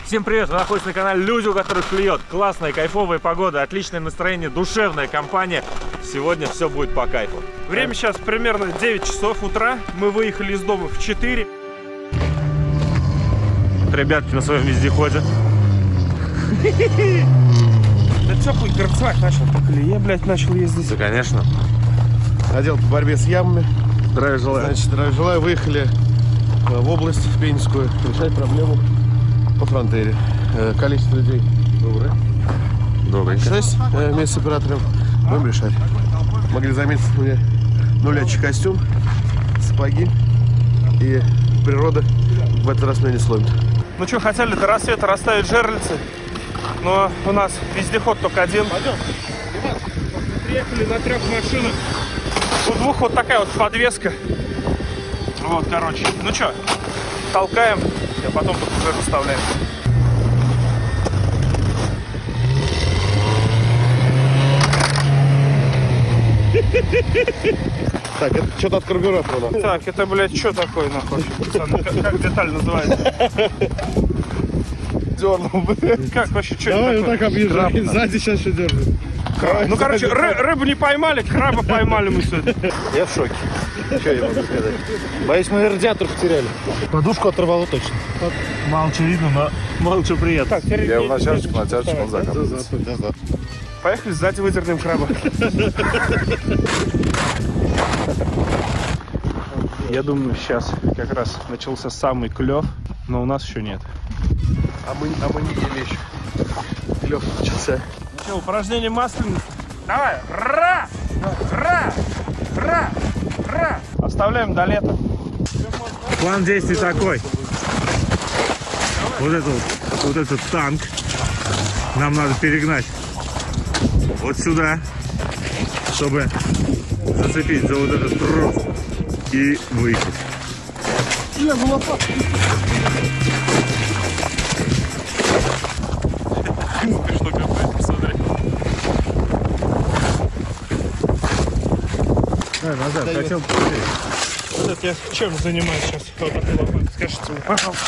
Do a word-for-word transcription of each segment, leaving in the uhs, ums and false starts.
Всем привет! Вы находитесь на канале Люди, у которых клюет. Классная, кайфовая погода, отличное настроение, душевная компания. Сегодня все будет по кайфу. Время сейчас примерно девять часов утра. Мы выехали из дома в четыре. Ребятки на своем вездеходе. Да теплый горцак начал по колее, блядь, начал ездить. Да, конечно. Отдел по борьбе с ямами. Здравия желаю. Значит, здравия желаю. Выехали в область в Пензенскую решать проблему по фронтере. Количество людей доброе. Добрый. шесть вместе с оператором будем решать. Могли заметить у меня нулячий костюм, сапоги, и природа в этот раз меня не сломит. Ну что, хотели до рассвета расставить жерлицы, но у нас вездеход только один. Пойдем. Приехали на трех машинах. У двух вот такая вот подвеска. Вот, короче. Ну что, толкаем, а потом тут уже расставляем. Так, это что-то от карбюратора. Так, это, блядь, что такое, нахуй? Пацаны, как, как деталь называется? Дернул, блядь. Как вообще, что Давай это вот так объезжай. Сзади сейчас что дернем. Ну, короче, ры рыбу не поймали, краба поймали мы сегодня. Я в шоке. Что я могу сказать? Боюсь, мы радиатор потеряли. Подушку оторвало точно. Мало что видно, но мало что приятно. Так, я в натяжечку, натяжечку, он закатывается. Поехали, сзади выдернем краба. Я думаю, сейчас как раз начался самый клев, но у нас еще нет. А мы, а мы не ели еще. Клев начался. Что, упражнение масляницы? Давай! Ра! Ра! Ра! Ра! Оставляем до лета. План действий такой. Вот этот, вот этот танк нам надо перегнать вот сюда, чтобы зацепить за вот этот трос и выехать. Я в лопату. Смешно копать, посмотри. А, назад, хотел посмотреть. Вот это я чем занимаюсь сейчас? Вот этой лопатой. Скажите мне, пожалуйста.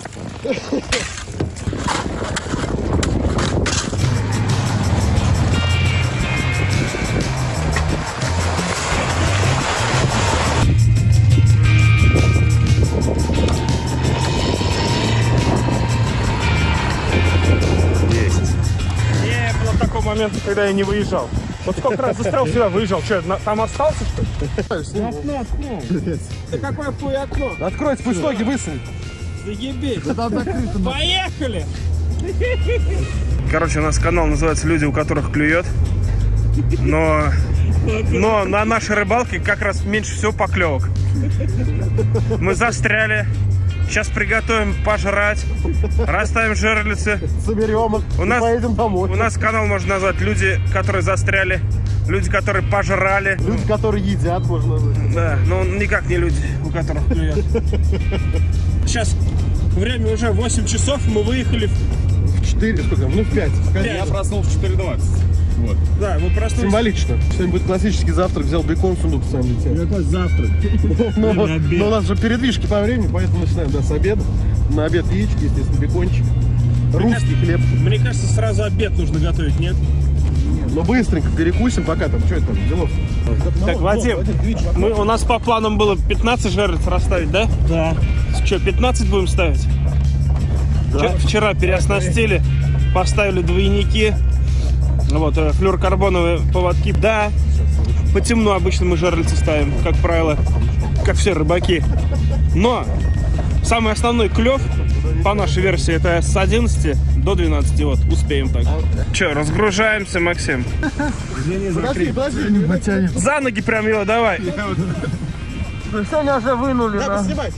Момент, когда я не выезжал. Вот сколько раз застрял сюда, выезжал. Что, на, там остался, что ли? Окно открой. Да какое хуй окно? Открой, спуск ноги, высунь. Заебись. Поехали! Короче, у нас канал называется «Люди, у которых клюет». Но, но на нашей рыбалке как раз меньше всего поклевок. Мы застряли. Сейчас приготовим пожрать, расставим жерлицы. Соберем их у и нас, поедем домой. У нас канал можно назвать «Люди, которые застряли», люди, которые пожрали. Люди, которые едят, можно назвать. Да, но никак не люди, у которых клюет. Сейчас время уже восемь часов, мы выехали в четыре, сколько? Ну в пять. Я проснулся в четыре двадцать. Вот. Да, мы проснулись. Символично. Сегодня будет классический завтрак. Взял бекон, сундук с самим летел. Какой завтрак? Но, но у нас же передвижки по времени, поэтому начинаем да, с обеда. На обед яички, естественно, бекончик. Русский хлеб. Мне кажется, сразу обед нужно готовить, нет? Но быстренько перекусим, пока там, что это там, делов. Так, Вадим, мы, у нас по планам было пятнадцать жерлиц расставить, да? Да. Что, пятнадцать будем ставить? Да. Вчера переоснастили, поставили двойники. Вот, флюорокарбоновые поводки. Да, по темну обычно мы жерлицы ставим, как правило, как все рыбаки. Но самый основной клев, по нашей версии, это с одиннадцати до двенадцати. Вот, успеем так. Че, разгружаемся, Максим? Подожди, подожди. За ноги прям его давай. Сегодня уже вынули. Да, снимай.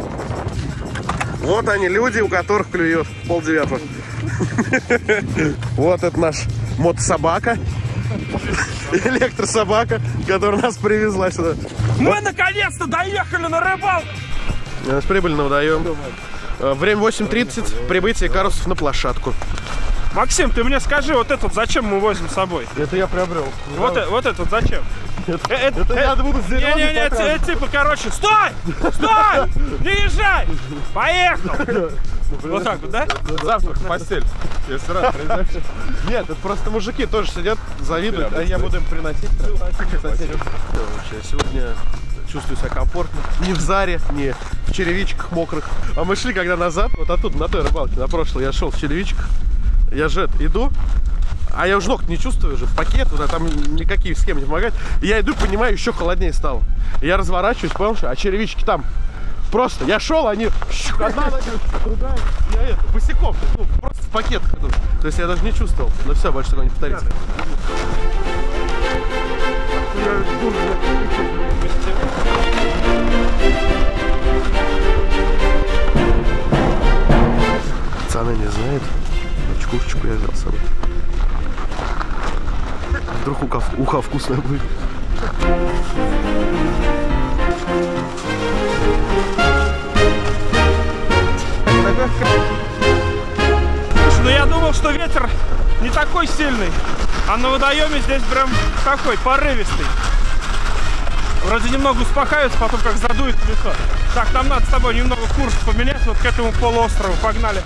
Вот они, люди, у которых клюет в полдевятого. Вот это наш мотособака, электрособака, которая нас привезла сюда. Мы наконец-то доехали на рыбалку! С прибыли на водоем. Время восемь тридцать, прибытие карусов на площадку. Максим, ты мне скажи, вот этот зачем мы возим с собой? Это я приобрел. Вот, да. Вот этот зачем? Это, это, это я буду с зеленым. Не-не-не, типа, короче, стой! Стой! Не езжай! Поехал! Вот так вот, да? Завтрак в постель. Если раз произойдет. Нет, это просто мужики тоже сидят, завидуют, а я буду им приносить. Сегодня чувствую себя комфортно. Не в Заре, не в черевичках мокрых. А мы шли когда назад, вот оттуда, на той рыбалке, на прошлой, я шел в черевичках. Я же иду, а я уже ног не чувствую уже, в пакет, вот, а там никакие схемы не помогают. И я иду, понимаю, еще холоднее стало. И я разворачиваюсь, понял, что, а черевички там. Просто я шел, они одна нога, другая, я это, босиком, ну, просто в пакетах иду. То есть я даже не чувствовал. Но все, больше такого не повторится. Пацаны не знают. Чекушечку я взял с собой. Вдруг уха, уха вкусная будет. Слушай, ну я думал, что ветер не такой сильный, а на водоеме здесь прям такой порывистый. Вроде немного успокаивается, потом как задует в лицо. Так, нам надо с тобой немного курс поменять вот к этому полуострову. Погнали.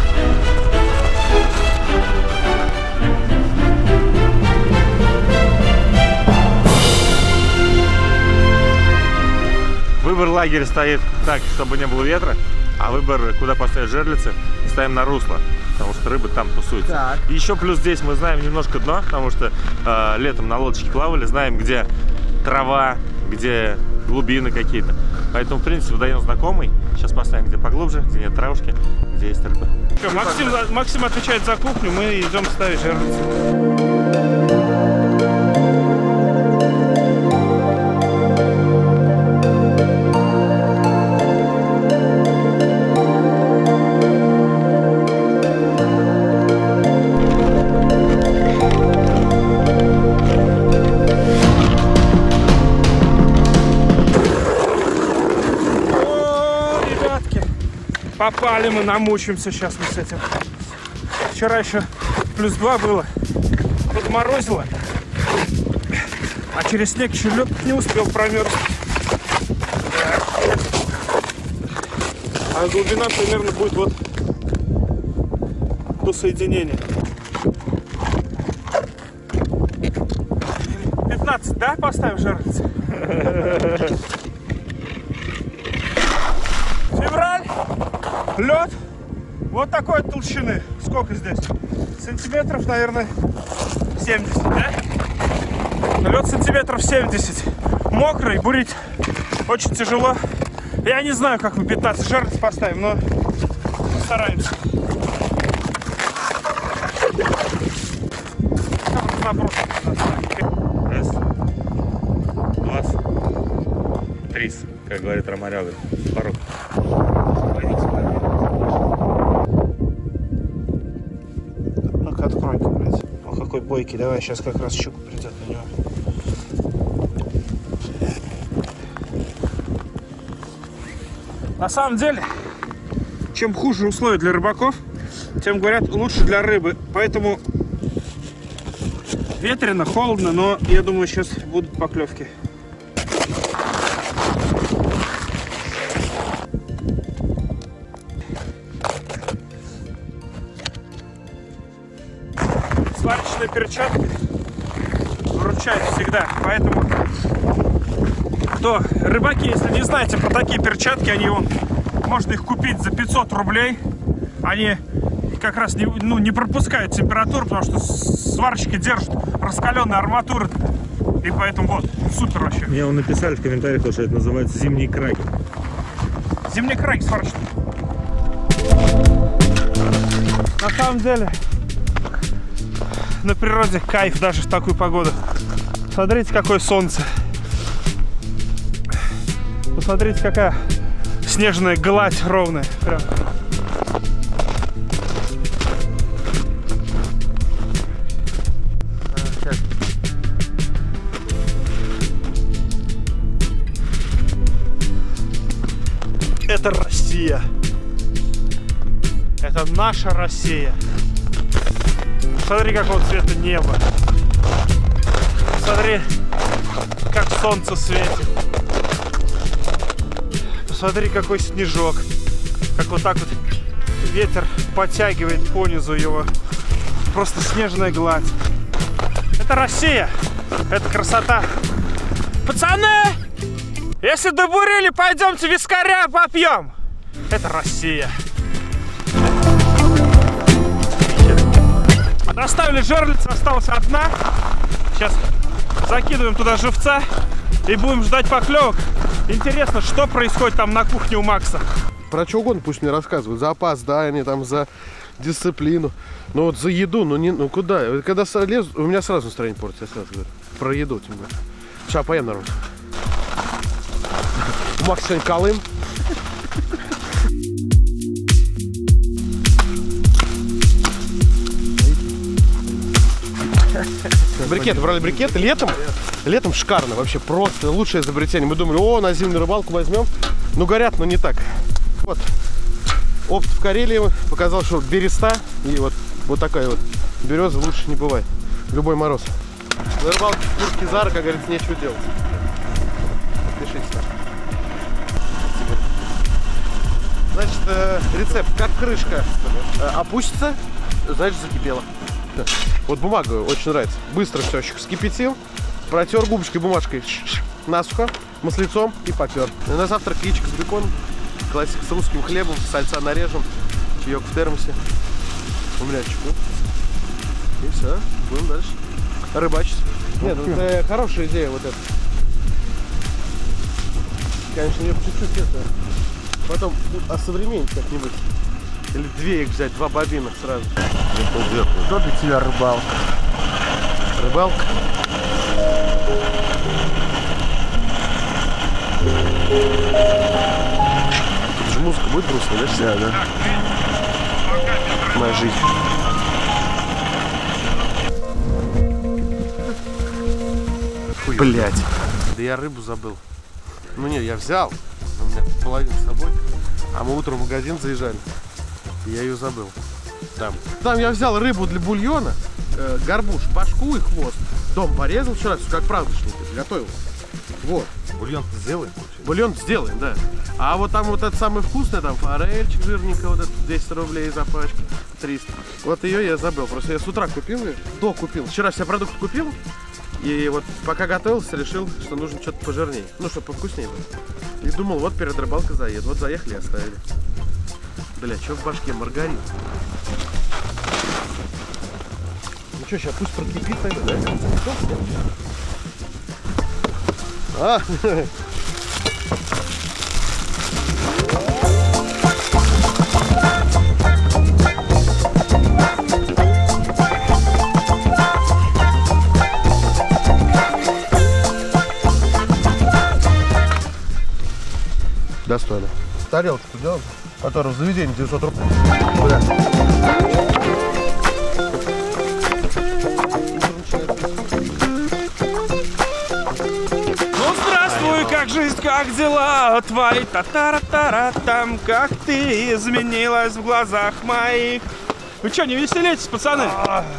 Выбор лагеря стоит так, чтобы не было ветра, а выбор, куда поставить жерлицы, ставим на русло, потому что рыбы там тусуются. Так. И еще плюс здесь мы знаем немножко дно, потому что э, летом на лодочке плавали, знаем, где трава, где глубины какие-то. Поэтому, в принципе, водоем знакомый. Сейчас поставим где поглубже, где нет травушки, где есть рыба. Все, Максим, Максим отвечает за кухню, мы идем ставить жерлицы. Попали мы, намучимся сейчас мы с этим. Вчера еще плюс два было, подморозило, а через снег еще лед не успел промерзнуть. А глубина примерно будет вот до соединения. пятнадцать, да, поставим жерлицы? Февраль. Лед вот такой толщины. Сколько здесь? Сантиметров, наверное, семьдесят, да? Лед сантиметров семьдесят. Мокрый, бурить очень тяжело. Я не знаю, как мы пятнадцать жерлиц поставим, но стараемся. Раз, два, три, как говорит Ромарёва. Порог. Ну-ка, открой-ка, блядь. О, какой бойкий. Давай, сейчас как раз щука придет на него. На самом деле, чем хуже условия для рыбаков, тем, говорят, лучше для рыбы. Поэтому ветрено, холодно, но я думаю, сейчас будут поклевки. Сварочные перчатки выручают всегда, поэтому кто рыбаки, если не знаете про такие перчатки, они вон, можно их купить за пятьсот рублей. Они как раз не, ну, не пропускают температуру, потому что сварщики держат раскаленную арматуру, и поэтому вот супер вообще. Мне он написали в комментариях, что это называется зимние краги. Зимние краги сварочные. На самом деле на природе кайф даже в такую погоду. Смотрите, какое солнце. Посмотрите, какая снежная гладь ровная. Прям. Это Россия. Это наша Россия. Смотри, какого цвета небо. Смотри, как солнце светит. Посмотри, какой снежок. Как вот так вот Ветер подтягивает по низу его. Просто снежная гладь. Это Россия. Это красота. Пацаны! Если добурили, пойдемте вискаря попьем. Это Россия. Доставили жерлицу, осталась одна. Сейчас закидываем туда живца и будем ждать поклевок. Интересно, что происходит там на кухне у Макса. Про что угодно пусть мне рассказывают. За опоздание, там, за дисциплину. Но вот за еду, ну, не, ну куда? Когда лезу, у меня сразу настроение портится, я сразу говорю. Про еду тем более. Сейчас поем, народ. Макс сегодня Колым. Брикеты, брали брикеты. Летом, летом шикарно, вообще просто лучшее изобретение. Мы думали, о, на зимнюю рыбалку возьмем. Ну, горят, но не так. Вот, опыт в Карелии показал, что береста и вот, вот такая вот береза лучше не бывает. Любой мороз. На рыбалке в куртке Зара, как говорится, нечего делать. Пишите там. Значит, э, рецепт, как крышка э, опустится, значит, закипела. Вот бумага очень нравится. Быстро все вскипятил, протер губочкой, бумажкой насухо, маслицом и попер. На завтрак яичко с беконом, классика с русским хлебом, сальца нарежем, чаек в термосе, умлячку. И все, будем дальше рыбачить. Нет, это хорошая идея вот эта. Конечно, ее чуть-чуть это. Потом осовременить как-нибудь. Или две их взять, два бобина сразу. Кто для тебя рыбалка? Рыбалка. Тут же музыка будет грустная, да? Да, да. Моя жизнь. Блять. Да я рыбу забыл. Ну нет, я взял. У меня половина с собой. А мы утром в магазин заезжали. И я ее забыл. Там. Там я взял рыбу для бульона, э, горбуш, башку и хвост. Дом порезал вчера, все как правдочник, готовил. Вот. Бульон сделаем? Бульон сделаем, да. А вот там вот это самое вкусное, там форельчик жирненькая, вот это десять рублей за пачку, триста. Вот ее я забыл, просто я с утра купил ее, до купил. Вчера все продукты купил, и вот пока готовился, решил, что нужно что-то пожирнее, ну, чтобы повкуснее было. И думал, вот перед рыбалкой заеду, вот заехали и оставили. Бля, что в башке? Маргарин. Ну что, сейчас пусть прокипит, наверное, да? А! Достойно. Тарелку-то делаем, которая в заведении девятьсот рублей. Бля. Ну, здравствуй, как жизнь, как дела твои? Та-та-ра-та-ра-там, как ты изменилась в глазах моих. Вы что, не веселитесь, пацаны?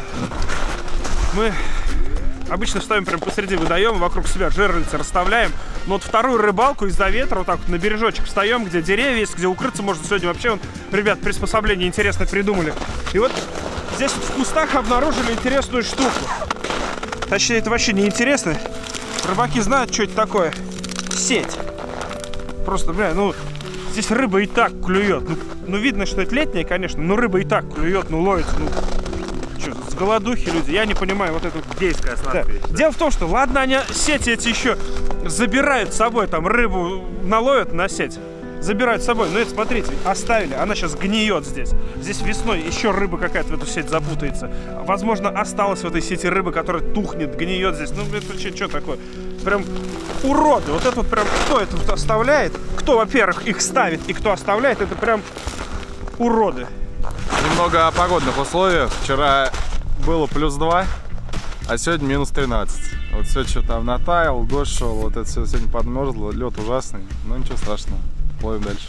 Мы обычно ставим прямо посреди водоема, вокруг себя жерлицы расставляем. Но вот вторую рыбалку из-за ветра вот так вот на бережочек встаем, где деревья есть, где укрыться можно сегодня. Вообще, вон, ребят, приспособление интересное придумали. И вот здесь вот в кустах обнаружили интересную штуку. Точнее, это вообще не интересно. Рыбаки знают, что это такое. Сеть. Просто, бля, ну, здесь рыба и так клюет. Ну, ну видно, что это летняя, конечно, но рыба и так клюет, ну, ловится, ну. Что, с голодухи люди, я не понимаю вот эту Дейская сладкая. Да. Дело в том, что ладно, они сети эти еще забирают с собой, там рыбу наловят на сеть, забирают с собой, но это, смотрите, оставили, она сейчас гниет здесь. Здесь весной еще рыба какая-то в эту сеть запутается. Возможно, осталась в этой сети рыба, которая тухнет, гниет здесь. Ну, это что, что такое? Прям уроды. Вот это вот прям, кто это вот оставляет, кто, во-первых, их ставит и кто оставляет, это прям уроды. Немного о погодных условиях. Вчера было плюс два, а сегодня минус тринадцать. Вот все, что там натаял, дождь шел, вот это все сегодня подмерзло, лед ужасный. Но ничего страшного, ловим дальше.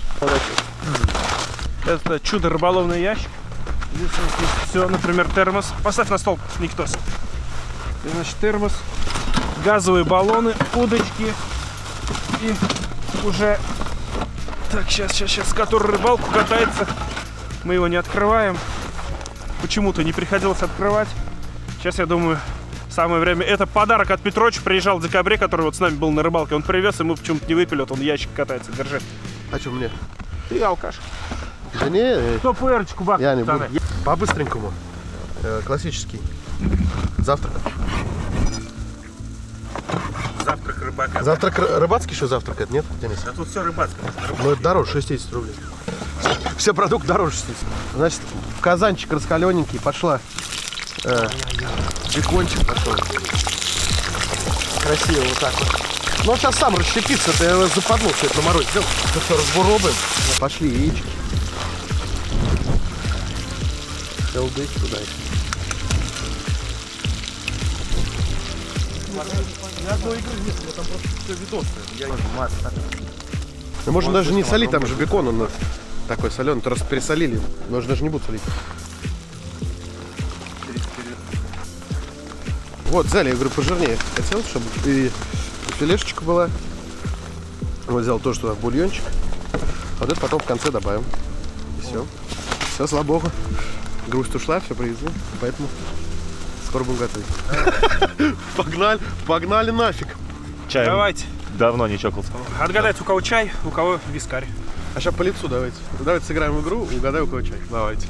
Это чудо рыболовный ящик. Здесь все, например, термос. Поставь на стол, Никитос. Значит, термос, газовые баллоны, удочки и уже... Так, сейчас, сейчас, сейчас, который рыбалку катается Мы его не открываем. Почему-то не приходилось открывать. Сейчас, я думаю, самое время. Это подарок от Петровича. Приезжал в декабре, который вот с нами был на рыбалке. Он привез, и мы почему-то не выпили. Вот он ящик катается. Держи. А что мне? Ты алкаш. Да не, Кто пэрочку бахнет? я не буду. По-быстренькому. Э, классический. Завтрак. Завтрак рыбака. Завтрак ры- рыбацкий еще завтракает, нет, Денис? А тут все рыбацкое. Ну это дороже, шестьдесят рублей. Все продукты дороже шестьдесят. Значит, в казанчик раскалененький пошла. Э, бекончик пошел. Красиво вот так вот. Ну он сейчас сам расщепится, ты его западло все это на морозе сделал. Ну что, разбуробаем. Пошли яички. Елдык туда. Ни одной игры нет, у меня там просто все видосы. Я не Мы можем даже не солить, там же бекон, он такой соленый, просто пересолили. Мы же даже не будем солить. Вот, взяли, я говорю, пожирнее хотел, чтобы и филешечка была. Вот взял то, что бульончик. А вот это потом в конце добавим. И все. Все, слава богу. Грусть ушла, все привезли, поэтому скоро будем готовить. Погнали, погнали нафиг. Чай. Давайте. Давно не чокался. Отгадайте, у кого чай, у кого вискарь. А сейчас по лицу давайте. Давайте сыграем в игру, угадай, у кого чай. Давайте.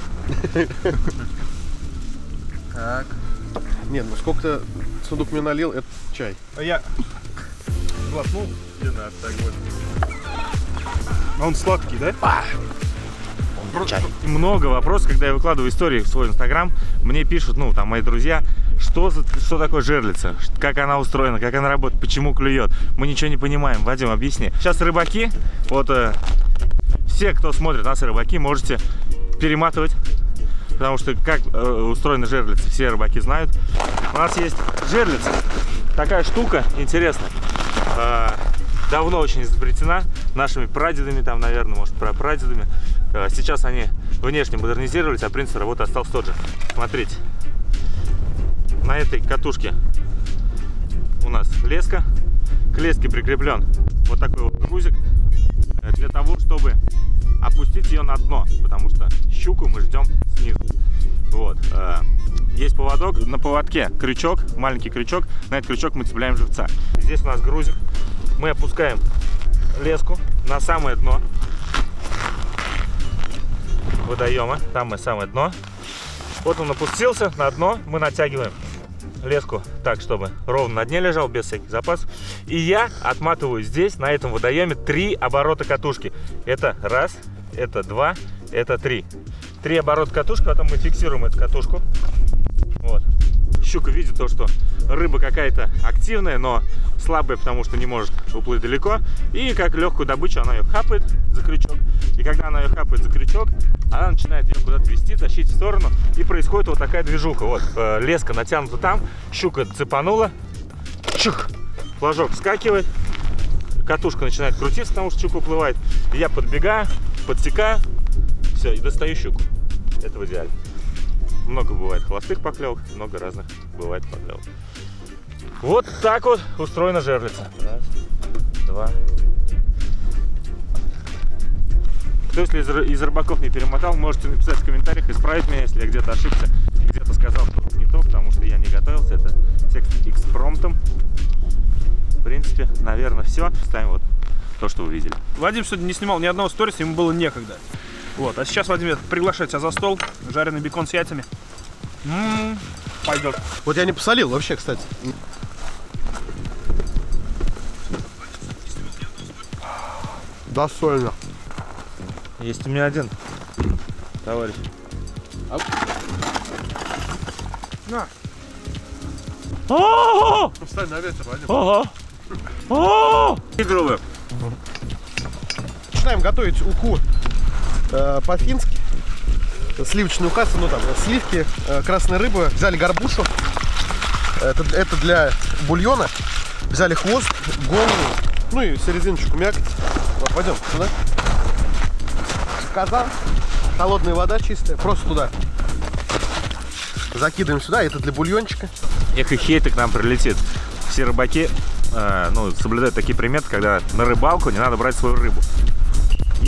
Так. Нет, ну сколько сундук мне налил, это чай. А я глотнул. Не надо так вот. А он сладкий, да? Чай. Много вопросов, когда я выкладываю истории в свой инстаграм, мне пишут, ну, там, мои друзья, что, за, что такое жерлица, как она устроена, как она работает, почему клюет. Мы ничего не понимаем. Вадим, объясни. Сейчас рыбаки, вот э, все, кто смотрит нас, рыбаки, можете перематывать, потому что как э, устроена жерлица, все рыбаки знают. У нас есть жерлица, такая штука интересная. Э, давно очень изобретена нашими прадедами, там, наверное, может, прапрадедами. Сейчас они внешне модернизировались, а принцип работы остался тот же. Смотрите, на этой катушке у нас леска. К леске прикреплен вот такой вот грузик для того, чтобы опустить ее на дно, потому что щуку мы ждем снизу. Вот. Есть поводок, на поводке крючок, маленький крючок, на этот крючок мы цепляем живца. Здесь у нас грузик, мы опускаем леску на самое дно водоема, там мы самое дно. Вот он опустился на дно, мы натягиваем леску так, чтобы ровно на дне лежал, без всяких запасов. И я отматываю здесь, на этом водоеме, три оборота катушки. Это раз, это два, это три. Три оборота катушки, потом мы фиксируем эту катушку. Вот. Щука видит то, что рыба какая-то активная, но слабая, потому что не может уплыть далеко. И как легкую добычу она ее хапает за крючок. И когда она ее хапает за крючок, она начинает ее куда-то вести, тащить в сторону. И происходит вот такая движуха. Вот э, леска натянута там, щука цепанула, чух, флажок вскакивает, катушка начинает крутиться, потому что щука уплывает. И я подбегаю, подсекаю, все, и достаю щуку. Это в идеале. Много бывает холостых поклевок, много разных бывает поклевок. Вот так вот устроена жерлица. Раз, два. Кто, если из, из рыбаков не перемотал, можете написать в комментариях, исправить меня, если я где-то ошибся, где-то сказал что-то не то, потому что я не готовился. Это текст экспромтом. В принципе, наверное, все. Ставим вот то, что вы видели. Вадим сегодня не снимал ни одного сториса, ему было некогда. Вот, а сейчас, Вадим, приглашает тебя за стол, жареный бекон с яйцами. М-м-м, пойдет. Вот я не посолил вообще, кстати. Да, сольно. Есть у меня один, товарищ. На. Ага! Встань на ветер, Вадим. Ага! Ага! Игровые. Начинаем готовить уху э, по-фински. Сливочную кассу, ну там сливки, э, красная рыба. Взяли горбушу. Это, это для бульона. Взяли хвост, голову, ну и серединочку мякоть. Вот, пойдем сюда. Казан. Холодная вода чистая. Просто туда. Закидываем сюда. Это для бульончика. Эх, и хейты к нам прилетит. Все рыбаки э, ну, соблюдают такие приметы, когда на рыбалку не надо брать свою рыбу.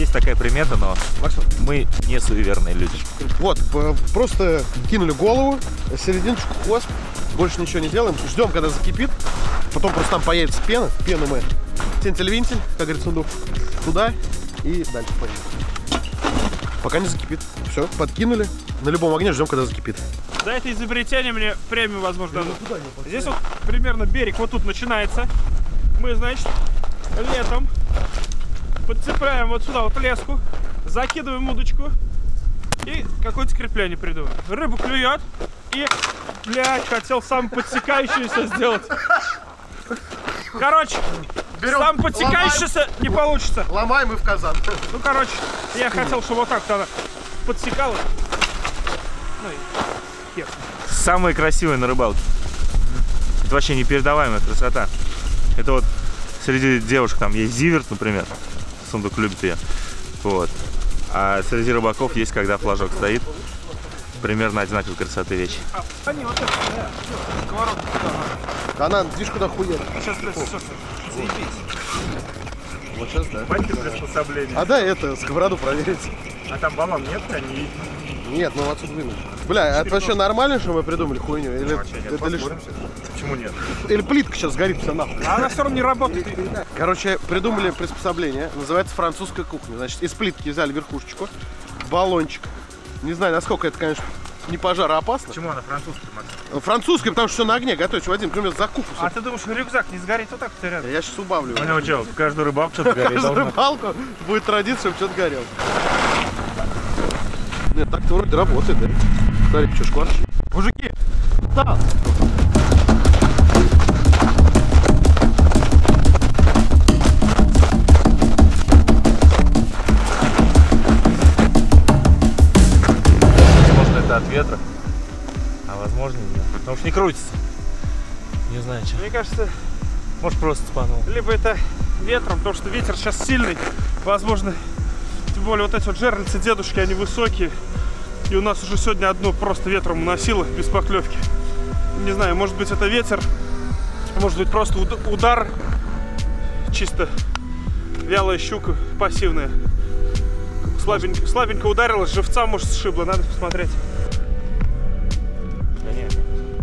есть такая примета, но мы не суеверные люди. Вот, просто кинули голову, серединочку, хвост, больше ничего не делаем. Ждем, когда закипит. Потом просто там появится пена. Пену мы тентель-винтель, как говорит сундук, туда и дальше поедем. Пока не закипит. Все, подкинули. На любом огне ждем, когда закипит. За это изобретение мне премию, возможно, дадут. Здесь вот примерно берег вот тут начинается. Мы, значит, летом подцепляем вот сюда вот леску, закидываем удочку и какое-то крепление придумаем. Рыбу клюет и, блядь, хотел сам подсекающийся сделать. Короче, берем, сам подсекающийся не получится. Ломаем и в казан. Ну, короче, я хотел, чтобы вот так она подсекала. Ну и хер. Самые красивые на рыбалке. Это вообще непередаваемая красота. Это вот среди девушек там есть зиверт, например. Сундук любит ее. Вот. А среди рыбаков есть, когда флажок стоит. Примерно одинаковой красоты вещи. А, они вот это, да, все, сковородку туда. Она, видишь, куда хуя. Сейчас, блядь, все, заебись. Вот сейчас, да. Мастер приспособления. А да, это, сковороду проверить. А там баллон нет, они... Нет, ну отсюда вынуть. Бля, а это вообще нормально, что мы придумали хуйню? Или это лишь... Почему нет? Или плитка сейчас сгорит все нахуй. А она все равно не работает. Короче, придумали приспособление, называется французская кухня. Значит, из плитки взяли верхушечку, баллончик. Не знаю, насколько это, конечно, не пожароопасно. Почему она французская, Макс? Французская, потому что все на огне готовится. Вадим, ты меня закупу. А ты думаешь, рюкзак не сгорит вот так-то рядом? Я сейчас убавлю. У него что, в каждую рыбалку что-то горит? Каждую рыбалку будет традиция, чтобы что-то горело. Нет, так-то вроде работает, да? Смотри, что, шкварчик? Мужики! Да! Возможно, это от ветра, а возможно нет. Потому что не крутится. Не знаю, что. Мне кажется, Может, просто спанул. либо это ветром, потому что ветер сейчас сильный. Возможно, тем более вот эти вот жерлицы дедушки, они высокие. И у нас уже сегодня одно просто ветром уносило без поклевки. Не знаю, может быть это ветер, может быть просто удар, чисто вялая щука, пассивная. Слабенько, слабенько ударила, живца, может, сшибла, надо посмотреть. Да нет.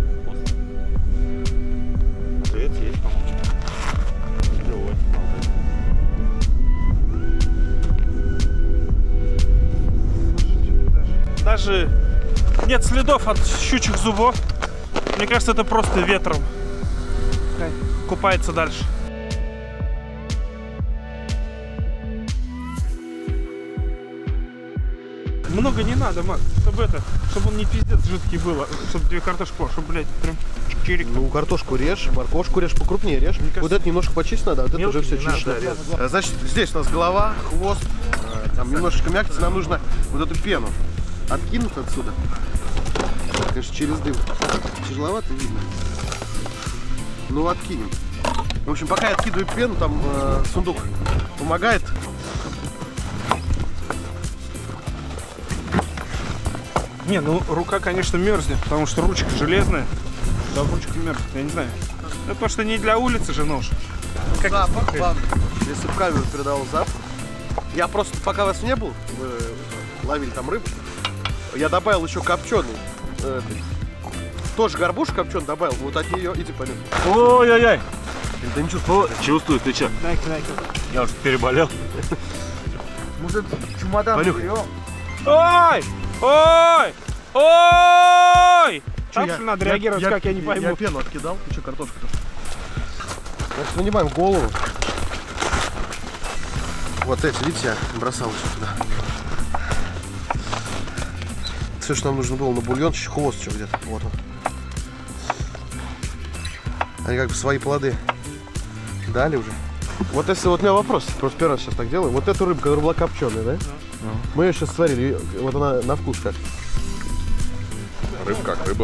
Привет, есть, по-моему. Живой. Даже нет следов от щучьих зубов. Мне кажется, это просто ветром купается дальше. Много не надо, Мак, чтобы это, чтобы он не пиздец жидкий был, чтобы две картошки, чтобы, блядь, прям чирик. Ну, картошку режь, морковку режь покрупнее режь. кажется, вот это немножко почистить надо, а вот это уже все не надо, чищено. да, Значит, здесь у нас голова, хвост, там немножечко мякоти, нам нужно вот эту пену откинуть отсюда. Конечно, через дым. Тяжеловато видно. Ну, откинем. В общем, пока я откидываю пену, там э, сундук помогает. Не, ну рука, конечно, мерзнет, потому что ручка железная. Да, ручка мерзнет, я не знаю. Это потому что не для улицы же нож. Как Запах, ладно. Если в камеру передал запах. Я просто, пока вас не был, вы ловили там рыбу, я добавил еще копченый. Э, тоже горбуш копченый добавил, вот от нее иди понюхай. Ой-ой-ой. Да не чувствую. Чувствую, ты че? Дай-ка, дай-ка. Я уже переболел. Может, чемодан Понюхай. берем? Ой! Ой! Ой! Чё, Так я- что надо я- реагировать, я- как я не пойму. Я пену откидал, ты что, картошка-то? Значит, вынимаем голову. Вот эти, видите, я бросал еще туда. Все, что нам нужно было на бульон, еще хвост еще где-то. Вот он. Они как бы свои плоды дали уже. Вот если вот у меня вопрос, просто первый раз сейчас так делаю. Вот эту рыбу, которая была копченая, да? Ну. Мы ее сейчас сварили, и вот она на вкус как. Рыба как рыба.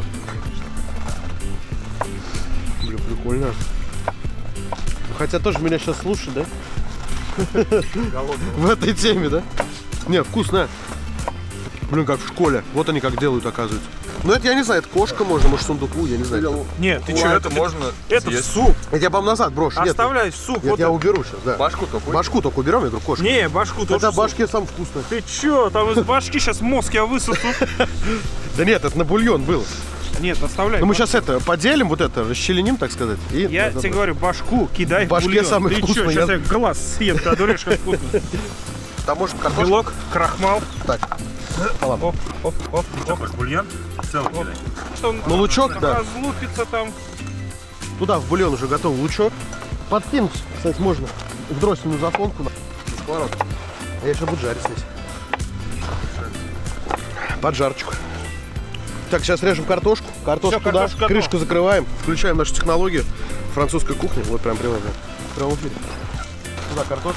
Блин, прикольно. Ну, хотя тоже меня сейчас слушают, да? В этой теме, да? Не, вкусно. Блин, как в школе. Вот они как делают, оказывается. Ну это я не знаю, это кошка можно, может сундуку, я не знаю. Нет, ты что, это можно. Это в суп. Это я вам назад брошу. Оставляй в суп. Нет, Вот я это. уберу сейчас, да. Башку только. Башку только уберем, я говорю, кошка. Не, башку тоже. Это в суп. башки сам вкусно. Ты чё, там из башки сейчас мозг я высосу. Да нет, это на бульон было. Нет, оставляй. Ну мы сейчас это поделим, вот это, расчленим, так сказать. И Я назад. тебе говорю, башку кидай в Башке бульон. самый Ты чё, вкусный, сейчас я- я глаз съем, ты одурешь, как вкусно. Там может картошка. Белок, крахмал. Так. Оп, оп, оп, оп. Бульон целый кидай. Что он Ну, лучок, да. разлупится там. Туда в бульон уже готовый лучок. Подкинуть, кстати, можно в дроссельную заслонку на сковородку. А я еще буду жарить здесь. Поджарочку. Так, сейчас режем картошку. Картошку Всё, туда, картошка крышку готова. закрываем. Включаем нашу технологию французской кухни. Вот прям прямо в прямом эфире. Туда картошку.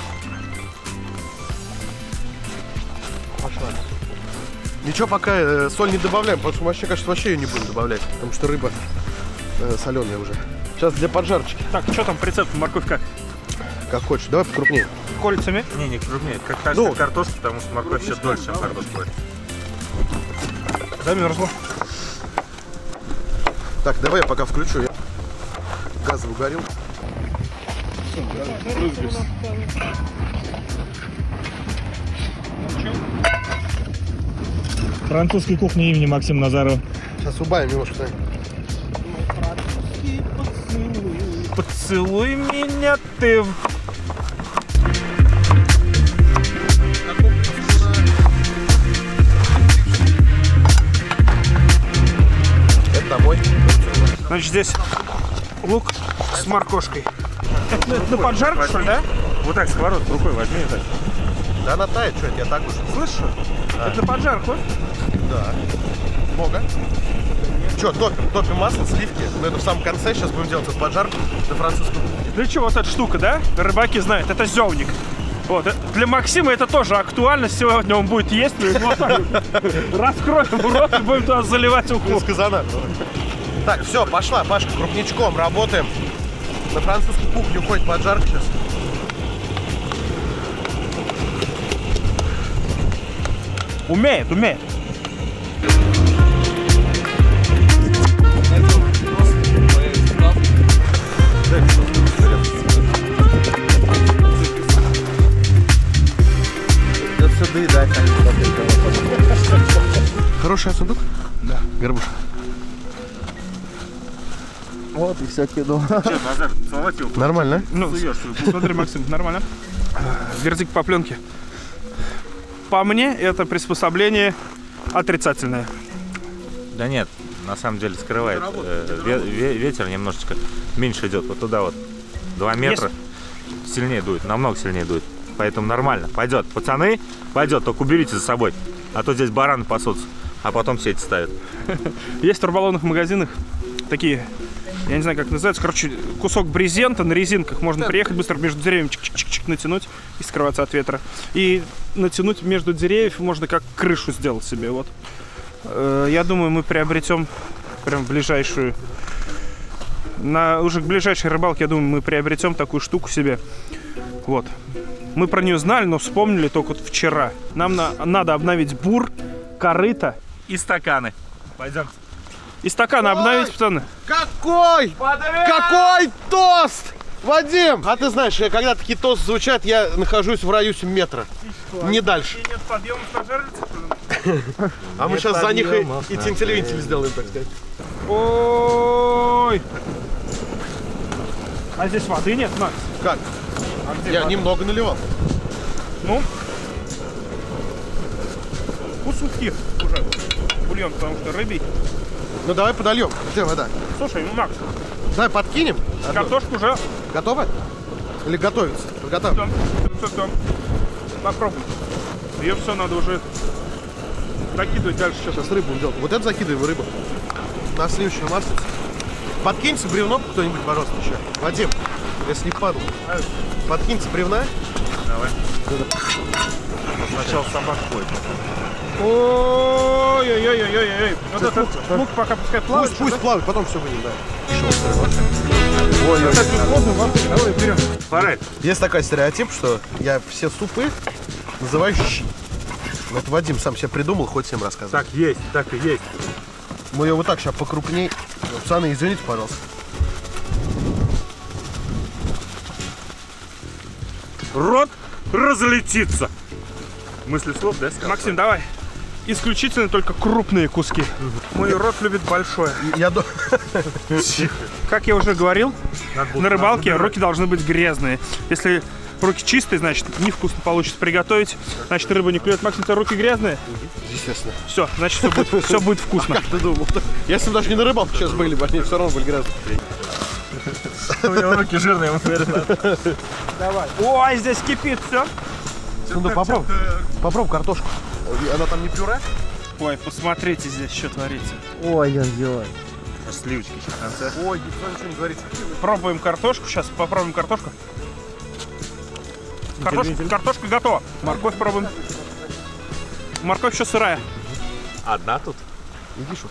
Пошла. Ничего, пока э, соль не добавляем, потому что мы вообще, кажется, вообще ее не будем добавлять, потому что рыба э, соленая уже. Сейчас для поджарочки, Так, что там прицеп, морковь как? как хочешь. Давай покрупнее. Кольцами. Не, не крупнее, как так, Ну. как картошка, потому что морковь еще дольше, чем картошка. Замерзла. Так, давай я пока включу. Я газ угорел. Французской кухни имени Максима Назарова. Сейчас убавим немножко. Сань. Поцелуй меня ты. в- Это домой. Значит, здесь лук с моркошкой. Это на- на поджарку, что ли, да? Вот так, сковородку рукой возьми и так. Да она тает, что это я так уж. Слышишь? Это на поджарку. Да. Много. Че, топим, топим масло, сливки. Но это в самом конце. Сейчас будем делать вот поджарку на французскую кухню. Для чего вот эта штука, да? Рыбаки знают, это зёвник. Вот. э, Для Максима это тоже актуально. Сегодня он будет есть. Мы его вот так вот раскроем рот и будем туда заливать уху. Из казана. Так, все, пошла, Пашка, крупничком работаем. На французскую кухню уходит поджарка сейчас. Умеет, умеет. Хороший сундук? Да. Горбуша. Вот и все кино. Че, Назар, целовать его? Нормально? Ну, Суешь свою буху. смотри, Максим, нормально. Вердикт по пленке. По мне, это приспособление отрицательное. Да нет, на самом деле скрывает. Э, ве- ве- ветер немножечко меньше идет. Вот туда вот. Два метра. Сильнее дует, намного сильнее дует. Поэтому нормально. Пойдет. Пацаны, пойдет. Только уберите за собой. А то здесь бараны пасутся. А потом сети ставят. Есть в турбаллонных магазинах такие, я не знаю, как называется, короче, кусок брезента на резинках. Можно приехать быстро между деревьями, чик-чик-чик, натянуть и скрываться от ветра. И натянуть между деревьев можно как крышу сделать себе. Вот. Э, Я думаю, мы приобретем прям ближайшую, на уже к ближайшей рыбалке, я думаю, мы приобретем такую штуку себе. Вот. Мы про нее знали, но вспомнили только вот вчера. Нам на- надо обновить бур, корыто И стаканы. Пойдем. и стаканы обновить, пацаны. Какой? Какой тост! Вадим! А ты знаешь, я- когда такие тосты звучат, я нахожусь в радиусе метра. Не дальше. Нет подъема на жерлице? А мы сейчас за них и, и тинтель-винтель сделаем, так сказать. Ой! А здесь воды нет, Макс? Как? А где Я вода? немного наливал. Ну? У сухих уже бульон, потому что рыбий. Ну давай подольем. Где вода? Слушай, ну, Макс, Давай подкинем. Одну. картошку уже Готово? Или готовится? Подготавливай. все, все. Попробуй. Ее все надо уже закидывать дальше сейчас. Сейчас рыбу делать. Вот это закидываем рыбу. На сливочное масло. Подкиньте бревно кто-нибудь, пожалуйста, еще. Вадим, если не падал. Подкиньте бревна. Давай. Сначала собак ходит. Ой-ой-ой-ой-ой-ой. Вот Сейчас этот мука, лук пока пускай плавает. Пусть, пусть плавает, потом все вынем, да. Вот так неудобно, вам. Давай, вперед. Форель. Есть такой стереотип, что я все супы называю щи. Это Вадим сам себе придумал, хоть всем рассказывал. Так есть, так и есть. Мы ее вот так сейчас покрупней. Пацаны, извините, пожалуйста. Рот разлетится. Мысли слов, да? Максим, давай. Исключительно только крупные куски. Мой рот любит большое. Я до... Как я уже говорил, Надо на рыбалке надо руки должны быть грязные. Если руки чистые, значит, невкусно получится приготовить. Значит, рыба не клюет. Максим, у тебя руки грязные? Естественно. Все, значит, все будет, все будет вкусно. Как ты думал? Если бы даже не на рыбалке сейчас были бы, они все равно были грязные. У него руки жирные, ему наверное. Давай. Ой, здесь кипит все. Ну, попробуй. Попробуй картошку. Она там не пюре? Ой, посмотрите здесь, что творится. Ой-ой-ой. Сливочки сейчас в конце. Ой, никто ничего не говорит. Пробуем картошку. Сейчас попробуем картошку. Картошка, картошка готова. Морковь пробуем. Морковь еще сырая. Одна тут? Иди, шо,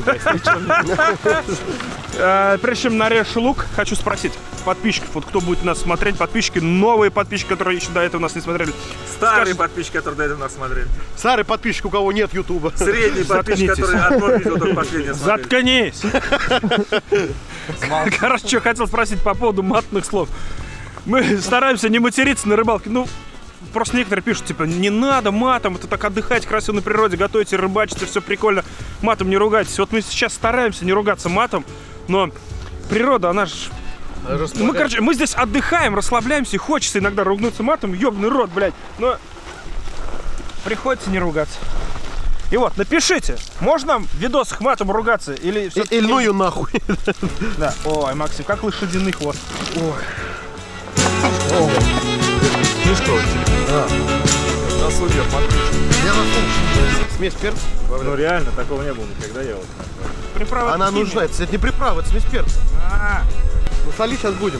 Э, Прежде чем нарежешь лук, хочу спросить подписчиков, вот кто будет нас смотреть, подписчики, новые подписчики, которые еще до этого нас не смотрели. Старые Скажи- подписчики, которые до этого нас смотрели. Старый подписчик, у кого нет ютуба. Средний подписчик, Заткнитесь. который одно видео только последнее смотрели. Заткнись! Короче, что хотел спросить по поводу матных слов. Мы стараемся не материться на рыбалке. Ну, просто некоторые пишут, типа, не надо матом, это так отдыхать красиво на природе, готовите, рыбачите, все прикольно, матом не ругайтесь. Вот мы сейчас стараемся не ругаться матом, но природа, она же... Мы, короче, мы здесь отдыхаем, расслабляемся, и хочется иногда ругнуться матом, ёбаный рот, блядь, но приходится не ругаться. И вот, напишите, можно в видосах матом ругаться или все-таки... Или ну ее нахуй. Да. Ой, Максим, как лошадиный хвост. Ой. На супер, Я нашел смесь перца. Ну реально, такого не было никогда, я вот. Приправа Она химия. нужна, это не приправа, это смесь перца. А, Ну солить сейчас будем.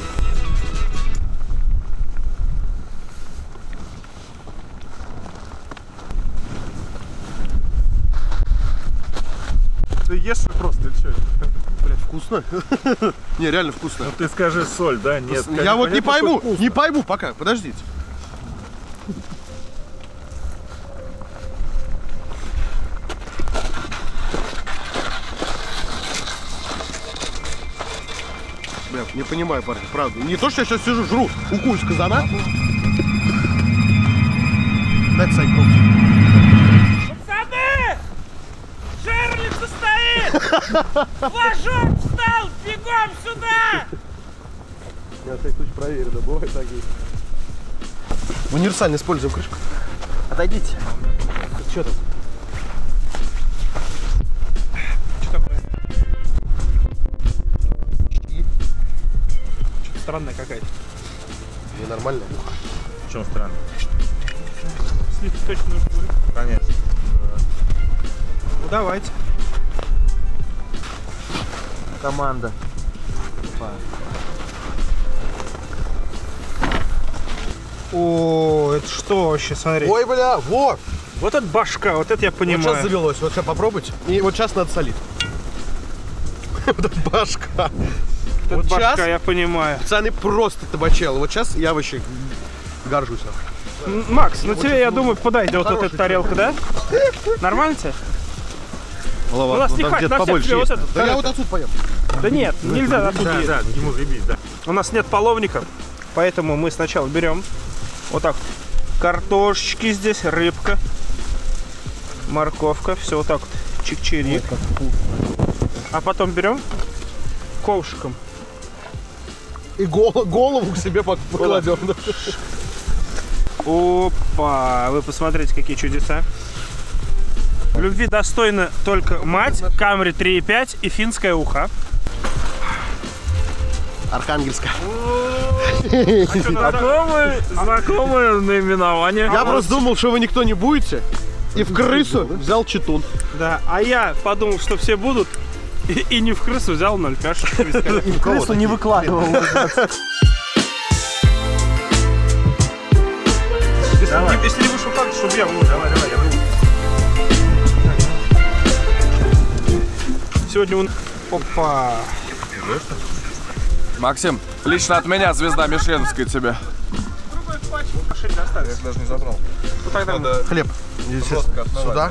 Ты ешь просто, или что? Блядь, вкусно. Не, реально вкусно. Ты скажи соль, да? Нет. Я вот не понятно, пойму, что вкусно. не пойму пока, подождите. Бля, не понимаю, парни, правда. Не то, что я сейчас сижу, жру уку из казана. Дайте Сань пробовать. пацаны! Жерлица стоит! Флажок встал! Бегом сюда! Я на всякий случай проверю, да, бывает так есть. Универсально используем крышку. Отойдите. Что там? Что такое? Что-то странная какая-то. Ненормальная муха. В чем странно? Сливки точно нужно будет. Конечно. Ну давайте. Команда. О, это что вообще, смотри. Ой, бля, вот! Вот это башка, вот это я Вот понимаю. сейчас завелось, вот сейчас попробуйте. И вот сейчас надо солить. Вот это башка. Вот это вот башка, сейчас- я понимаю. Пацаны, просто табачело. Вот сейчас я вообще горжусь. М, Макс, ну тебе, я думаю, подойдет вот эта тарелка, да? Нормально тебе? Голова, У нас не хватит, на всех тебе вот этот. Да я вот отсюда поем. Да нет, нельзя оттуда. Да, есть. да, ему заебись, да. У нас нет половника, поэтому мы сначала берем вот так картошечки здесь, рыбка, морковка, все вот так вот, чик-чирик. А потом берем ковшиком. И гол- голову к себе пок- покладем. да. Опа, вы посмотрите, какие чудеса. Любви достойна только мать, Камри три и пять и финское ухо. Архангельская. Знакомые, знакомые наименования. Я просто думал, что вы никто не будете. И в крысу взял читун. Да, а я подумал, что все будут, и, и не в крысу взял ноль пять. И в крысу не выкладывал. Давай. Если не вышел так, чтобы я был. Давай, давай, я буду. Сегодня он... Опа. Максим, лично от меня звезда Мишленовская тебе. Даже не забрал. Ну тогда Хлеб. Естественно. Сюда?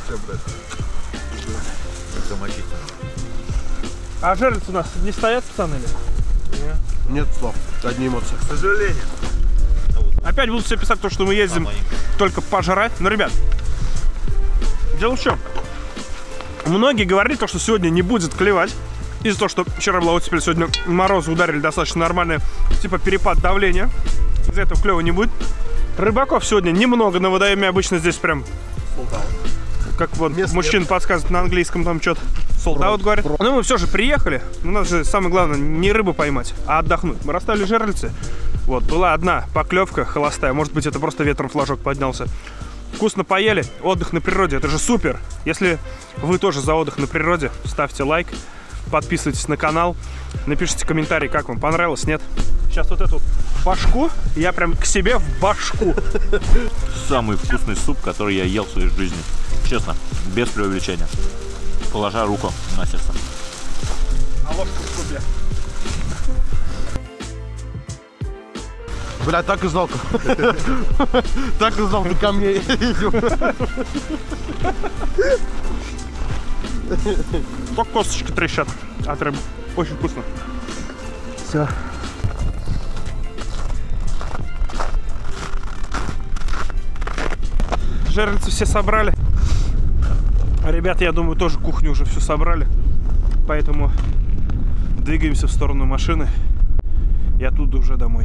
А жерлицы у нас не стоят, пацаны? Нет. Нет слов, одни эмоции. К сожалению. Опять будут все писать то, что мы ездим только пожрать. Но, ребят, дело в чем? Многие говорили, то, что сегодня не будет клевать. Из-за того, что вчера была оттепель, сегодня морозы ударили достаточно нормальные, типа перепад давления. Из-за этого клёва не будет. Рыбаков сегодня немного на водоеме, обычно здесь прям, как вот Мест мужчина нет. подсказывает на английском, там что-то солдат говорит. Но мы все же приехали. У нас же самое главное не рыбу поймать, а отдохнуть. Мы расставили жерлицы. Вот, была одна поклевка холостая. Может быть, это просто ветром флажок поднялся. Вкусно поели, отдых на природе, это же супер. Если вы тоже за отдых на природе, ставьте лайк, подписывайтесь на канал, напишите комментарий, как вам понравилось, нет. Сейчас вот эту башку, я прям к себе в башку. Самый вкусный суп, который я ел в своей жизни. Честно, без преувеличения. Положа руку на сердце. А ложку в супе. Бля, так и знал. Так и знал, ты ко мне идешь. Только косточки трещат от рыбы. Очень вкусно. Все. Жерлицы все собрали. Ребята, я думаю, тоже кухню уже все собрали. Поэтому двигаемся в сторону машины. И оттуда уже домой.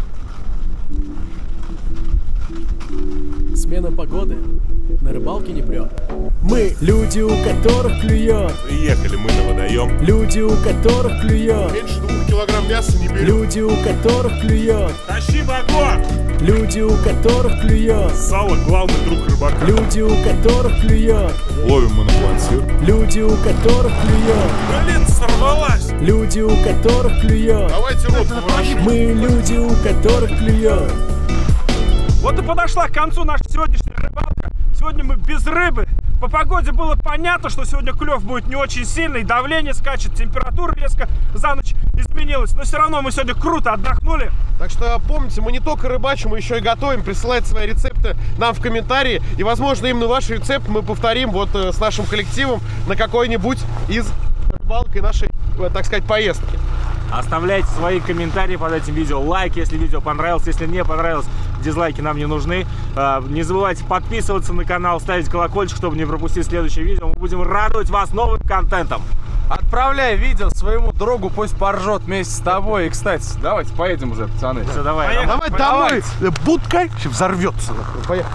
Смена погоды на рыбалке не прет. Мы люди, у которых клюет. Приехали мы на водоем. Люди, у которых клюет. Меньше двух килограмм мяса не берем. Люди, у которых клюет. Тащи багор! Люди, у которых клюет. Сало — главный друг рыбака. Люди, у которых клюет. Ловим мы на плансир. Люди, у которых клюет. Блин, сорвалась! Люди, у которых клюет. Давайте рот поворошим. Мы люди, у которых клюет. Вот и подошла к концу наша сегодняшняя рыбалка. Сегодня мы без рыбы. По погоде было понятно, что сегодня клев будет не очень сильный, давление скачет, температура резко за ночь изменилась. Но все равно мы сегодня круто отдохнули. Так что помните, мы не только рыбачим, мы еще и готовим. Присылайте свои рецепты нам в комментарии. И, возможно, именно ваш рецепт мы повторим вот э, с нашим коллективом на какой-нибудь из рыбалки нашей, э, так сказать, поездки. Оставляйте свои комментарии под этим видео, лайк, если видео понравилось, если не понравилось, дизлайки нам не нужны. Не забывайте подписываться на канал, ставить колокольчик, чтобы не пропустить следующее видео. Мы будем радовать вас новым контентом. Отправляй видео своему другу, пусть поржет вместе с тобой. И, кстати, давайте поедем уже, пацаны. Все, давай. Давай домой. Будка взорвется. Поехали.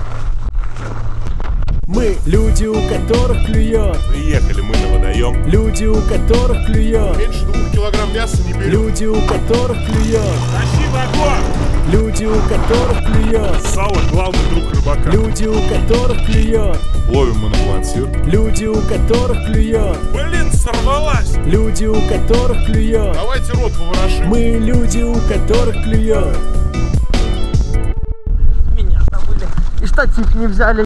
Мы люди, у которых клюет. Приехали мы на водоем. Люди, у которых клюет. Меньше двух килограмм мяса не берем. Люди, у которых клюет. Тащи багор! Люди, у которых клюет. Сало — главный друг рыбака. Люди, у которых клюет. Ловим мы на плансир. Люди, у которых клюет. Блин, сорвалась! Люди, у которых клюет. Давайте рот поворошим. Мы люди, у которых клюет. Меня забыли. И штатив не взяли.